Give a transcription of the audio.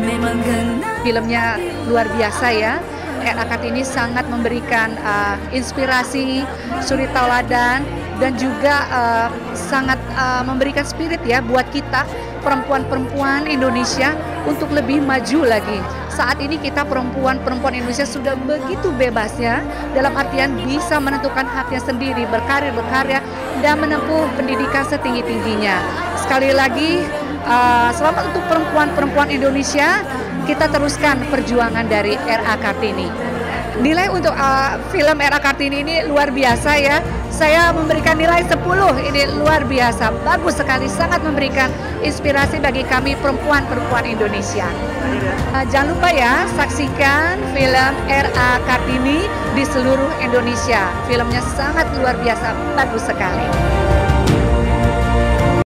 Filmnya luar biasa ya. R.A. Kartini sangat memberikan inspirasi, suri tauladan, dan juga sangat memberikan spirit ya buat kita perempuan-perempuan Indonesia untuk lebih maju lagi. Saat ini kita perempuan-perempuan Indonesia sudah begitu bebas ya, dalam artian bisa menentukan haknya sendiri, berkarya, dan menempuh pendidikan setinggi-tingginya. Sekali lagi, selamat untuk perempuan-perempuan Indonesia. Kita teruskan perjuangan dari R.A. Kartini. Nilai untuk film R.A. Kartini ini luar biasa ya. Saya memberikan nilai 10, ini luar biasa, bagus sekali, sangat memberikan inspirasi bagi kami perempuan-perempuan Indonesia. Jangan lupa ya, saksikan film R.A. Kartini di seluruh Indonesia. Filmnya sangat luar biasa, bagus sekali.